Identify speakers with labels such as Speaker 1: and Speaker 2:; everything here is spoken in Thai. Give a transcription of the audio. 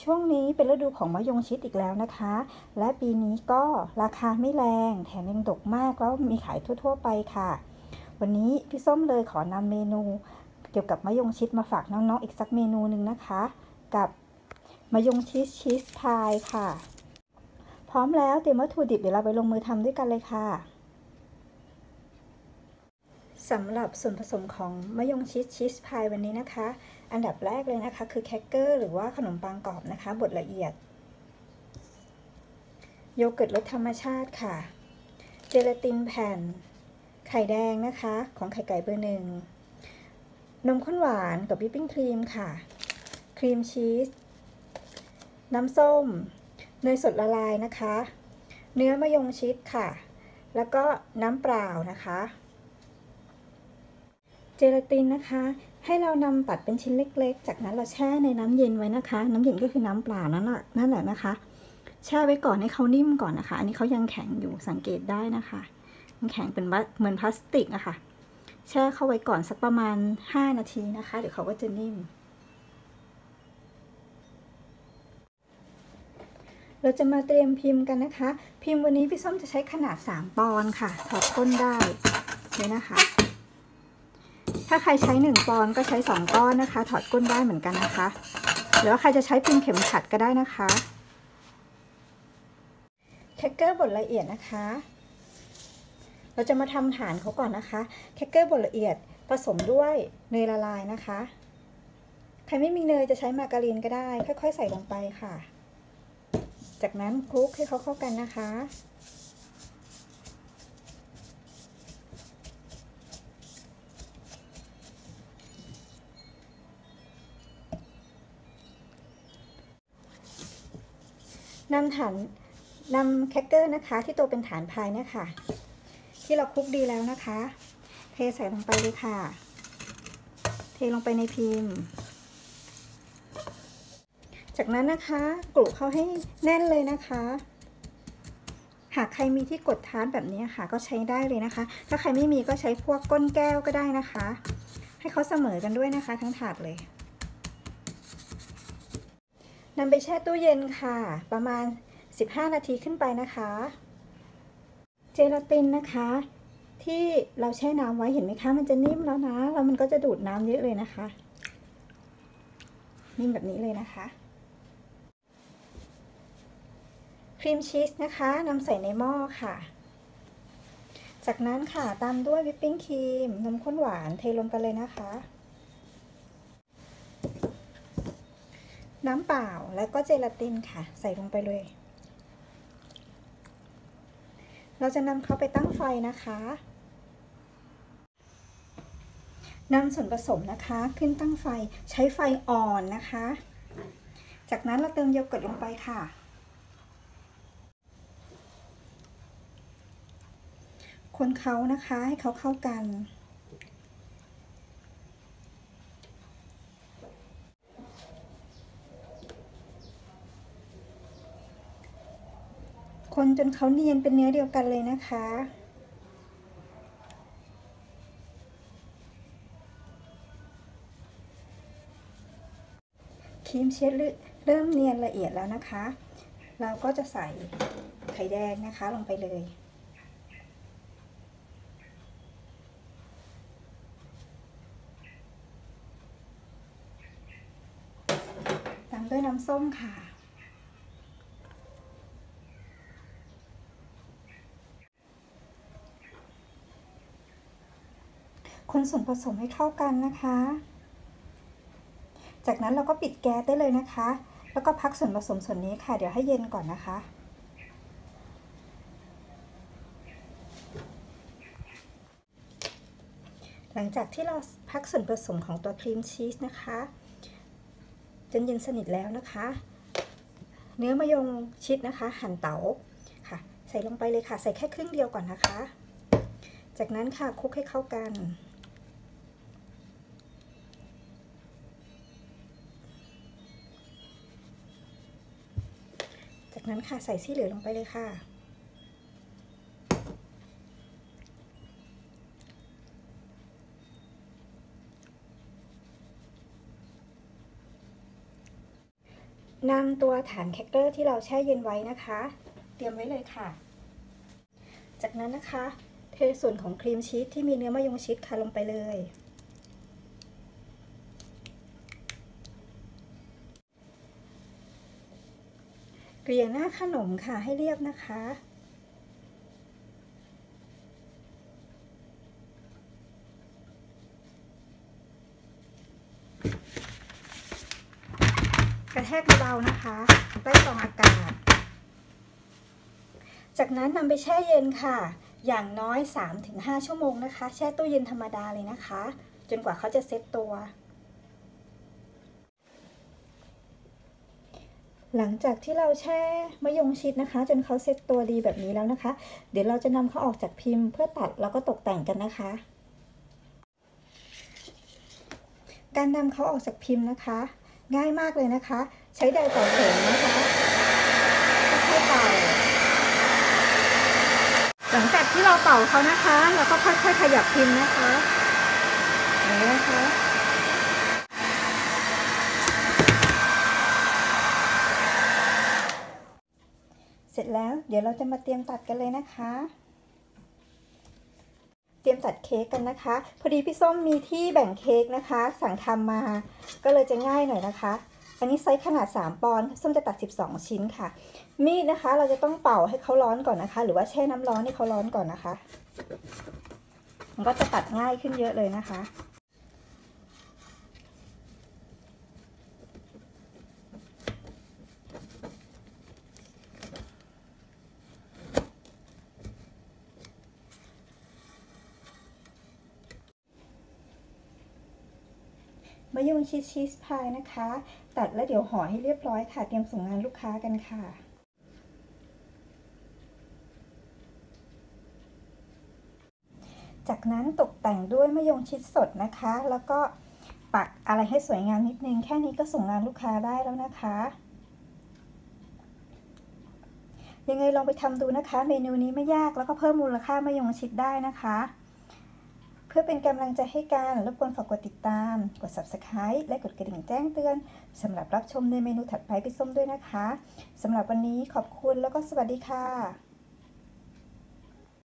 Speaker 1: ช่วงนี้เป็นฤดูของมะยงชิดอีกแล้วนะคะ และปีนี้ก็ราคาไม่แรงแถมยังดกมากแล้วมีขายทั่วๆไปค่ะ วันนี้พี่ส้มเลยขอนำเมนูเกี่ยวกับมะยงชิดมาฝากน้องๆอีกสักเมนูหนึ่งนะคะ กับมะยงชิดชีสพายค่ะ พร้อมแล้วเตรียมวัตถุดิบเดี๋ยวเราไปลงมือทำด้วยกันเลยค่ะสำหรับส่วนผสมของมะยงชิดชีสพายวันนี้นะคะ อันดับแรกเลยนะคะคือแครกเกอร์หรือว่าขนมปังกรอบนะคะบดละเอียดโยเกิร์ตรสธรรมชาติค่ะเจลาตินแผ่นไข่แดงนะคะของไข่ไก่เบอร์ 1นมข้นหวานกับวิปปิ้งครีมค่ะครีมชีสน้ำส้มเนยสดละลายนะคะเนื้อมะยงชิดค่ะแล้วก็น้ำเปล่านะคะเจลาตินนะคะให้เรานำตัดเป็นชิ้นเล็กๆจากนั้นเราแช่ในน้ำเย็นไว้นะคะน้ำเย็นก็คือน้ำเปล่านั่นแหละนะคะแช่ไว้ก่อนให้เขานิ่มก่อนนะคะอันนี้เขายังแข็งอยู่สังเกตได้นะคะมันแข็งเป็นเหมือนพลาสติกอะค่ะแช่เข้าไว้ก่อนสักประมาณ5 นาทีนะคะเดี๋ยวเขาก็จะนิ่มเราจะมาเตรียมพิมพ์กันนะคะพิมพ์วันนี้พี่ส้มจะใช้ขนาด3 ปอนด์ค่ะถอดก้นได้เลยนะคะถ้าใครใช้1 ปอนด์ก็ใช้2 ก้อนนะคะถอดก้นได้เหมือนกันนะคะหรือว่าใครจะใช้พิมพ์เข็มขัดก็ได้นะคะแครกเกอร์บดละเอียดนะคะเราจะมาทำฐานเขาก่อนนะคะแครกเกอร์บดละเอียดผสมด้วยเนยละลายนะคะใครไม่มีเนยจะใช้มาการีนก็ได้ค่อยๆใส่ลงไปค่ะจากนั้นคลุกให้เขาเข้ากันนะคะนำแครกเกอร์นะคะที่ตัวเป็นฐานพายเนี่ยค่ะที่เราคลุกดีแล้วนะคะเทใส่ลงไปเลยค่ะเทลงไปในพิมพ์จากนั้นนะคะกลุเข้าให้แน่นเลยนะคะหากใครมีที่กดทาร์ตแบบนี้ค่ะก็ใช้ได้เลยนะคะถ้าใครไม่มีก็ใช้พวกก้นแก้วก็ได้นะคะให้เขาเสมอกันด้วยนะคะทั้งถาดเลยนำไปแช่ตู้เย็นค่ะประมาณ15 นาทีขึ้นไปนะคะเจลาตินนะคะที่เราแช่น้ำไว้เห็นไหมคะมันจะนิ่มแล้วนะแล้วมันก็จะดูดน้ำเยอะเลยนะคะนิ่มแบบนี้เลยนะคะครีมชีสนะคะนำใส่ในหม้อค่ะจากนั้นค่ะตามด้วยวิปปิ้งครีมนมข้นหวานเทลงกันเลยนะคะน้ำเปล่าแล้วก็เจลาตินค่ะใส่ลงไปเลยเราจะนำเขาไปตั้งไฟนะคะนำส่วนผสมนะคะขึ้นตั้งไฟใช้ไฟอ่อนนะคะจากนั้นเราเติมโยเกิร์ตลงไปค่ะคนเขานะคะให้เขาเข้ากันคนจนเขาเนียนเป็นเนื้อเดียวกันเลยนะคะครีมชีสเริ่มเนียนละเอียดแล้วนะคะเราก็จะใส่ไข่แดงนะคะลงไปเลยตามด้วยน้ำส้มค่ะคนส่วนผสมให้เข้ากันนะคะจากนั้นเราก็ปิดแก๊สได้เลยนะคะแล้วก็พักส่วนผสมส่วนนี้ค่ะเดี๋ยวให้เย็นก่อนนะคะหลังจากที่เราพักส่วนผสมของตัวครีมชีสนะคะจนเย็นสนิทแล้วนะคะเนื้อมะยงชิดนะคะหั่นเต๋าค่ะใส่ลงไปเลยค่ะใส่แค่ครึ่งเดียวก่อนนะคะจากนั้นค่ะคลุกให้เข้ากันจากนั้นค่ะใส่ซี่เหลือลงไปเลยค่ะนำตัวฐานแครกเกอร์ที่เราแช่เย็นไว้นะคะเตรียมไว้เลยค่ะจากนั้นนะคะเทส่วนของครีมชีสที่มีเนื้อมะยงชิดค่ะลงไปเลยเกลี่ยหน้าขนมค่ะให้เรียบนะคะกระแทกเบาๆนะคะใต้กรองอากาศจากนั้นนำไปแช่เย็นค่ะอย่างน้อย 3-5 ชั่วโมงนะคะแช่ตู้เย็นธรรมดาเลยนะคะจนกว่าเขาจะเซ็ตตัวหลังจากที่เราแช่มะยงชิดนะคะจนเขาเซ็ตตัวดีแบบนี้แล้วนะคะเดี๋ยวเราจะนำเขาออกจากพิมพ์เพื่อตัดแล้วก็ตกแต่งกันนะคะการนำเขาออกจากพิมพ์นะคะง่ายมากเลยนะคะใช้ไดร์เป่าผมนะคะค่อยๆเป่าหลังจากที่เราเป่าเขานะคะเราก็ค่อยๆขยับพิมพ์นะคะอย่างนี้นะคะเสร็จแล้วเดี๋ยวเราจะมาเตรียมตัดกันเลยนะคะเตรียมตัดเค้กกันนะคะพอดีพี่ส้มมีที่แบ่งเค้กนะคะสั่งทำมาก็เลยจะง่ายหน่อยนะคะอันนี้ไซส์ขนาด3ปอนด์ส้มจะตัด12ชิ้นค่ะมีดนะคะเราจะต้องเป่าให้เขาร้อนก่อนนะคะหรือว่าแช่น้ำร้อนให้เขาร้อนก่อนนะคะมันก็จะตัดง่ายขึ้นเยอะเลยนะคะมะยงชิดชีสพายนะคะตัดแล้วเดี๋ยวห่อให้เรียบร้อยค่ะเตรียมส่งงานลูกค้ากันค่ะจากนั้นตกแต่งด้วยมะยงชิดสดนะคะแล้วก็ปักอะไรให้สวยงามนิดนึงแค่นี้ก็ส่งงานลูกค้าได้แล้วนะคะยังไงลองไปทำดูนะคะเมนูนี้ไม่ยากแล้วก็เพิ่มมูลค่ามะยงชิดได้นะคะเพื่อเป็นกำลังใจให้กันรบกวนฝากกดติดตามกด Subscribe และกดกระดิ่งแจ้งเตือนสำหรับรับชมในเมนูถัดไปพี่ส้มด้วยนะคะสำหรับวันนี้ขอบคุณแล้วก็สวัสดีค่ะ